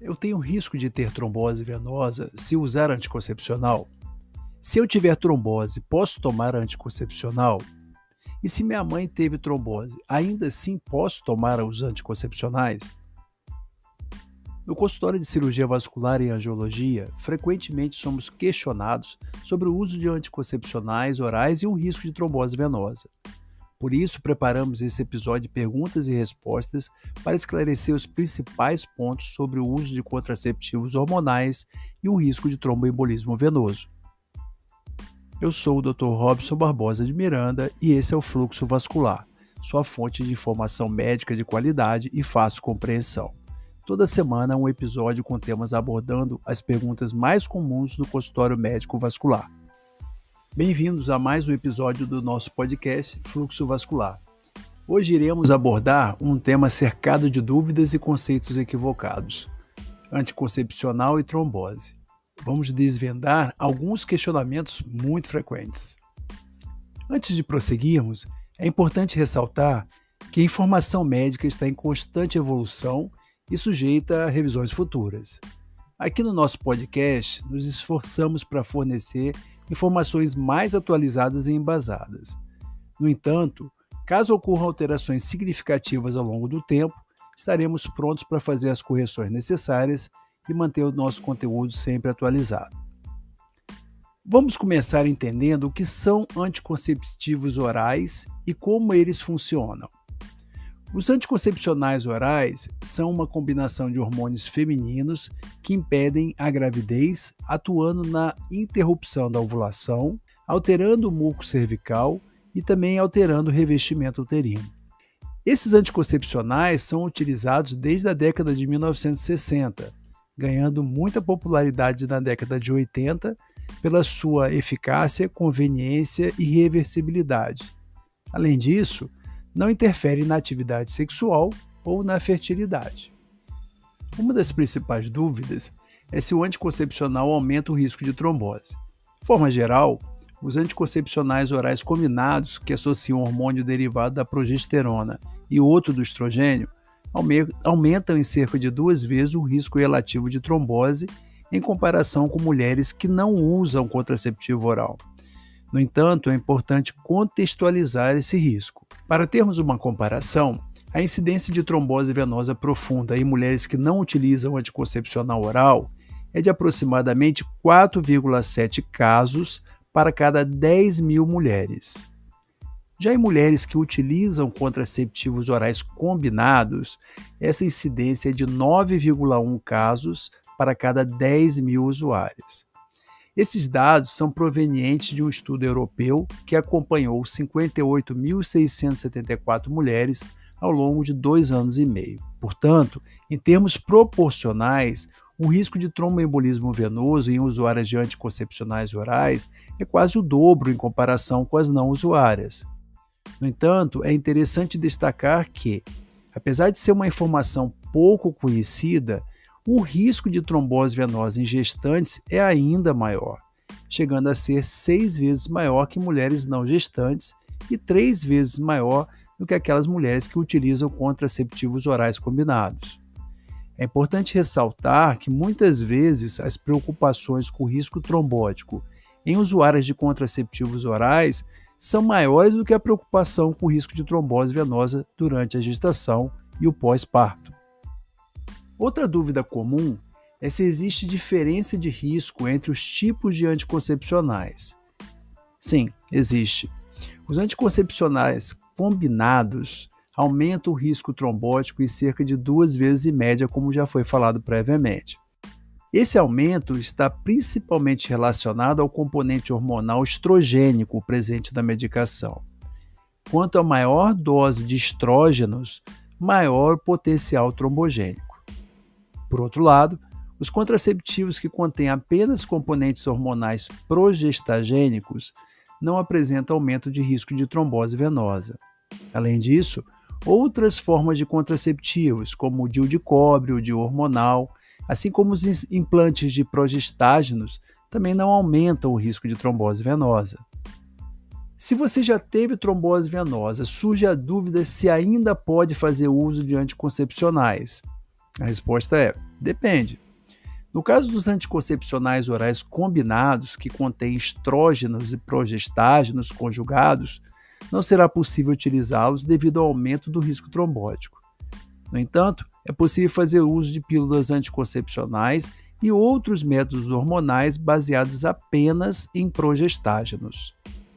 Eu tenho risco de ter trombose venosa se usar anticoncepcional? Se eu tiver trombose, posso tomar anticoncepcional? E se minha mãe teve trombose, ainda assim posso tomar os anticoncepcionais? No consultório de cirurgia vascular e angiologia, frequentemente somos questionados sobre o uso de anticoncepcionais orais e o risco de trombose venosa. Por isso, preparamos esse episódio de perguntas e respostas para esclarecer os principais pontos sobre o uso de contraceptivos hormonais e o risco de tromboembolismo venoso. Eu sou o Dr. Robson Barbosa de Miranda e esse é o Fluxo Vascular, sua fonte de informação médica de qualidade e fácil compreensão. Toda semana um episódio com temas abordando as perguntas mais comuns no consultório médico vascular. Bem-vindos a mais um episódio do nosso podcast Fluxo Vascular. Hoje iremos abordar um tema cercado de dúvidas e conceitos equivocados: anticoncepcional e trombose. Vamos desvendar alguns questionamentos muito frequentes. Antes de prosseguirmos, é importante ressaltar que a informação médica está em constante evolução e sujeita a revisões futuras. Aqui no nosso podcast, nos esforçamos para fornecer informações mais atualizadas e embasadas. No entanto, caso ocorram alterações significativas ao longo do tempo, estaremos prontos para fazer as correções necessárias e manter o nosso conteúdo sempre atualizado. Vamos começar entendendo o que são anticonceptivos orais e como eles funcionam. Os anticoncepcionais orais são uma combinação de hormônios femininos que impedem a gravidez, atuando na interrupção da ovulação, alterando o muco cervical e também alterando o revestimento uterino. Esses anticoncepcionais são utilizados desde a década de 1960, ganhando muita popularidade na década de 80 pela sua eficácia, conveniência e reversibilidade. Além disso, não interfere na atividade sexual ou na fertilidade. Uma das principais dúvidas é se o anticoncepcional aumenta o risco de trombose. De forma geral, os anticoncepcionais orais combinados, que associam um hormônio derivado da progesterona e outro do estrogênio, aumentam em cerca de 2 vezes o risco relativo de trombose em comparação com mulheres que não usam contraceptivo oral. No entanto, é importante contextualizar esse risco. Para termos uma comparação, a incidência de trombose venosa profunda em mulheres que não utilizam anticoncepcional oral é de aproximadamente 4,7 casos para cada 10 mil mulheres. Já em mulheres que utilizam contraceptivos orais combinados, essa incidência é de 9,1 casos para cada 10 mil usuários. Esses dados são provenientes de um estudo europeu que acompanhou 58.674 mulheres ao longo de 2 anos e meio. Portanto, em termos proporcionais, o risco de tromboembolismo venoso em usuárias de anticoncepcionais orais é quase o dobro em comparação com as não usuárias. No entanto, é interessante destacar que, apesar de ser uma informação pouco conhecida, o risco de trombose venosa em gestantes é ainda maior, chegando a ser 6 vezes maior que mulheres não gestantes e 3 vezes maior do que aquelas mulheres que utilizam contraceptivos orais combinados. É importante ressaltar que muitas vezes as preocupações com o risco trombótico em usuárias de contraceptivos orais são maiores do que a preocupação com o risco de trombose venosa durante a gestação e o pós-parto. Outra dúvida comum é se existe diferença de risco entre os tipos de anticoncepcionais. Sim, existe. Os anticoncepcionais combinados aumentam o risco trombótico em cerca de 2 vezes em média, como já foi falado previamente. Esse aumento está principalmente relacionado ao componente hormonal estrogênico presente na medicação. Quanto a maior dose de estrógenos, maior o potencial trombogênico. Por outro lado, os contraceptivos que contêm apenas componentes hormonais progestagênicos não apresentam aumento de risco de trombose venosa. Além disso, outras formas de contraceptivos, como o DIU de cobre, o DIU hormonal, assim como os implantes de progestágenos, também não aumentam o risco de trombose venosa. Se você já teve trombose venosa, surge a dúvida se ainda pode fazer uso de anticoncepcionais. A resposta é: depende. No caso dos anticoncepcionais orais combinados, que contêm estrógenos e progestágenos conjugados, não será possível utilizá-los devido ao aumento do risco trombótico. No entanto, é possível fazer uso de pílulas anticoncepcionais e outros métodos hormonais baseados apenas em progestágenos.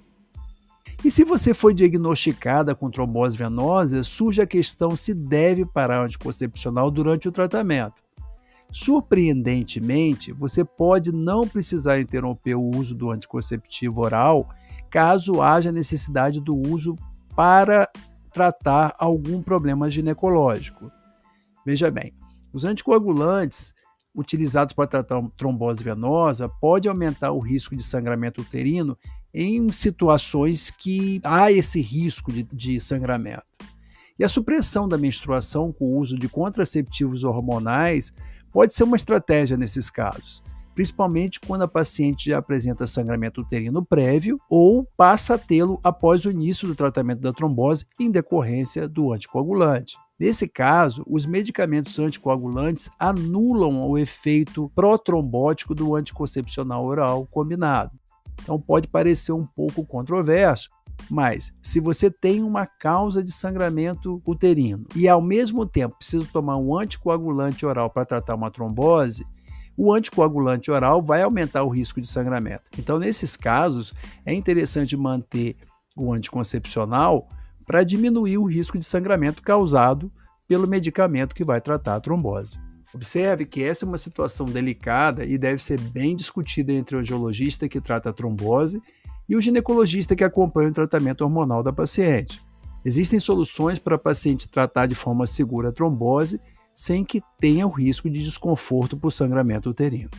E se você foi diagnosticada com trombose venosa, surge a questão se deve parar o anticoncepcional durante o tratamento. Surpreendentemente, você pode não precisar interromper o uso do anticonceptivo oral caso haja necessidade do uso para tratar algum problema ginecológico. Veja bem, os anticoagulantes utilizados para tratar trombose venosa podem aumentar o risco de sangramento uterino em situações que há esse risco de sangramento. E a supressão da menstruação com o uso de contraceptivos hormonais pode ser uma estratégia nesses casos, principalmente quando a paciente já apresenta sangramento uterino prévio ou passa a tê-lo após o início do tratamento da trombose em decorrência do anticoagulante. Nesse caso, os medicamentos anticoagulantes anulam o efeito protrombótico do anticoncepcional oral combinado. Então pode parecer um pouco controverso, mas se você tem uma causa de sangramento uterino e ao mesmo tempo precisa tomar um anticoagulante oral para tratar uma trombose, o anticoagulante oral vai aumentar o risco de sangramento. Então, nesses casos, é interessante manter o anticoncepcional para diminuir o risco de sangramento causado pelo medicamento que vai tratar a trombose. Observe que essa é uma situação delicada e deve ser bem discutida entre o angiologista que trata a trombose e o ginecologista que acompanha o tratamento hormonal da paciente. Existem soluções para a paciente tratar de forma segura a trombose sem que tenha o risco de desconforto por sangramento uterino.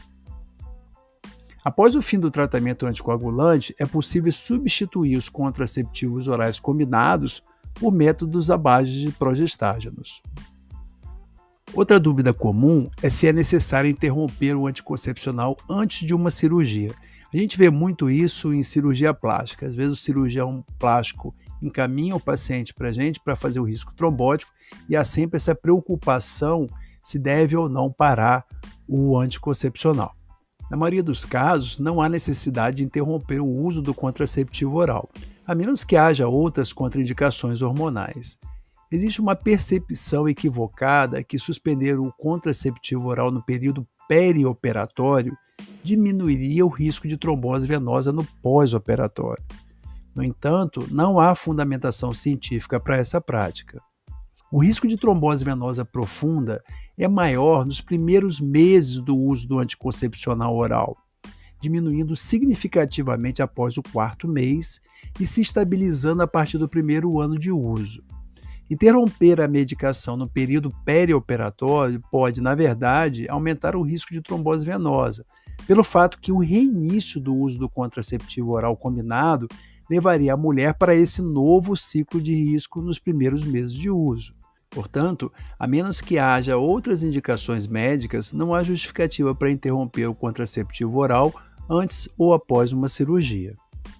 Após o fim do tratamento anticoagulante, é possível substituir os contraceptivos orais combinados por métodos à base de progestágenos. Outra dúvida comum é se é necessário interromper o anticoncepcional antes de uma cirurgia. A gente vê muito isso em cirurgia plástica. Às vezes o cirurgião plástico encaminha o paciente para a gente para fazer o risco trombótico e há sempre essa preocupação se deve ou não parar o anticoncepcional. Na maioria dos casos, não há necessidade de interromper o uso do contraceptivo oral, a menos que haja outras contraindicações hormonais. Existe uma percepção equivocada que suspender o contraceptivo oral no período perioperatório diminuiria o risco de trombose venosa no pós-operatório. No entanto, não há fundamentação científica para essa prática. O risco de trombose venosa profunda é maior nos primeiros meses do uso do anticoncepcional oral, diminuindo significativamente após o quarto mês e se estabilizando a partir do primeiro ano de uso. Interromper a medicação no período perioperatório pode, na verdade, aumentar o risco de trombose venosa, pelo fato que o reinício do uso do contraceptivo oral combinado levaria a mulher para esse novo ciclo de risco nos primeiros meses de uso. Portanto, a menos que haja outras indicações médicas, não há justificativa para interromper o contraceptivo oral antes ou após uma cirurgia.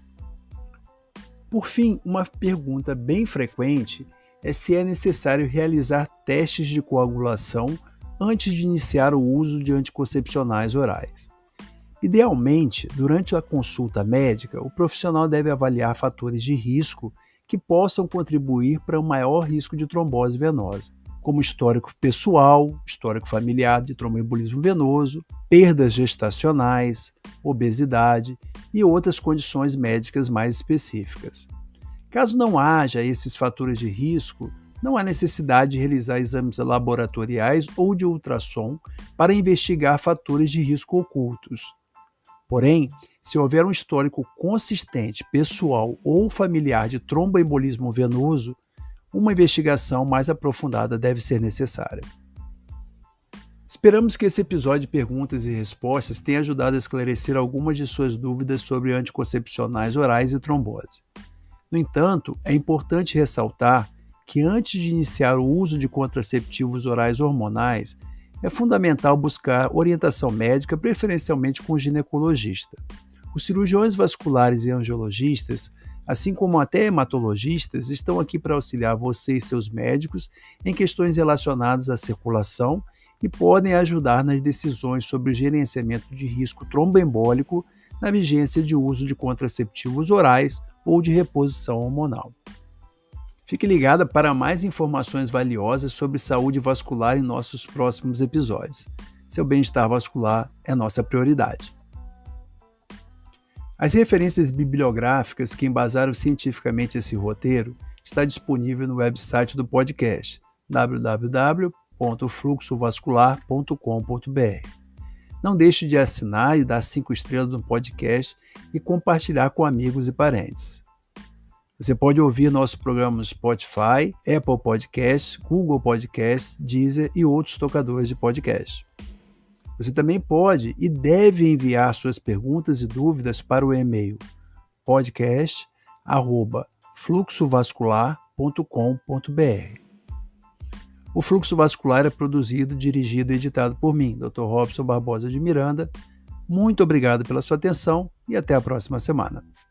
Por fim, uma pergunta bem frequente é se é necessário realizar testes de coagulação antes de iniciar o uso de anticoncepcionais orais. Idealmente, durante a consulta médica, o profissional deve avaliar fatores de risco que possam contribuir para um maior risco de trombose venosa, como histórico pessoal, histórico familiar de tromboembolismo venoso, perdas gestacionais, obesidade e outras condições médicas mais específicas. Caso não haja esses fatores de risco, não há necessidade de realizar exames laboratoriais ou de ultrassom para investigar fatores de risco ocultos. Porém, se houver um histórico consistente, pessoal ou familiar de tromboembolismo venoso, uma investigação mais aprofundada deve ser necessária. Esperamos que esse episódio de perguntas e respostas tenha ajudado a esclarecer algumas de suas dúvidas sobre anticoncepcionais orais e trombose. No entanto, é importante ressaltar que antes de iniciar o uso de contraceptivos orais hormonais, é fundamental buscar orientação médica, preferencialmente com o ginecologista. Os cirurgiões vasculares e angiologistas, assim como até hematologistas, estão aqui para auxiliar você e seus médicos em questões relacionadas à circulação e podem ajudar nas decisões sobre o gerenciamento de risco tromboembólico na vigência de uso de contraceptivos orais ou de reposição hormonal. Fique ligada para mais informações valiosas sobre saúde vascular em nossos próximos episódios. Seu bem-estar vascular é nossa prioridade. As referências bibliográficas que embasaram cientificamente esse roteiro está disponível no website do podcast www.fluxovascular.com.br. Não deixe de assinar e dar 5 estrelas no podcast e compartilhar com amigos e parentes. Você pode ouvir nosso programa no Spotify, Apple Podcasts, Google Podcasts, Deezer e outros tocadores de podcast. Você também pode e deve enviar suas perguntas e dúvidas para o e-mail podcast@fluxovascular.com.br. O Fluxo Vascular é produzido, dirigido e editado por mim, Dr. Robson Barbosa de Miranda. Muito obrigado pela sua atenção e até a próxima semana.